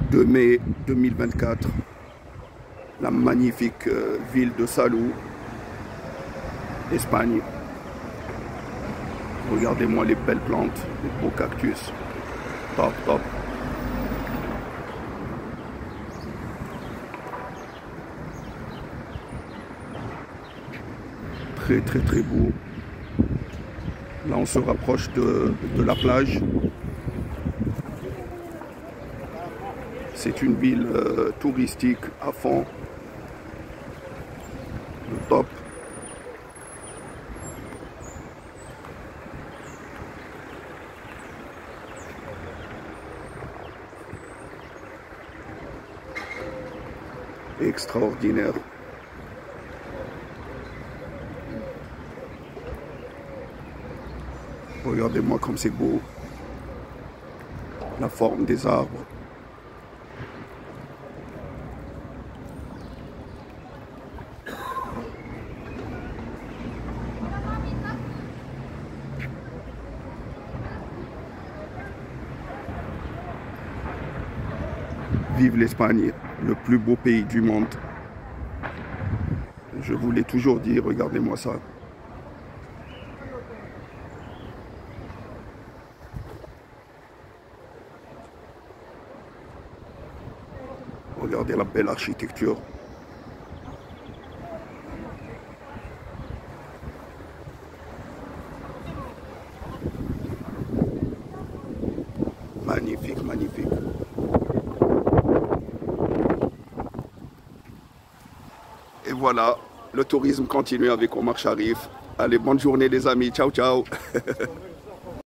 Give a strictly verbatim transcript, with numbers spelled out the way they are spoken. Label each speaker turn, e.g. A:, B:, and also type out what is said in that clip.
A: deux mai deux mille vingt-quatre, la magnifique euh, ville de Salou, Espagne. Regardez-moi les belles plantes, les beaux cactus. Top, top. Très, très, très beau. Là, on se rapproche de, de la plage. C'est une ville euh, touristique à fond. Le top. Extraordinaire. Regardez-moi comme c'est beau. La forme des arbres. Vive l'Espagne, le plus beau pays du monde. Je vous l'ai toujours dit, regardez-moi ça. Regardez la belle architecture. Magnifique, magnifique. Et voilà, le tourisme continue avec Omar Sharif. Allez, bonne journée les amis. Ciao, ciao.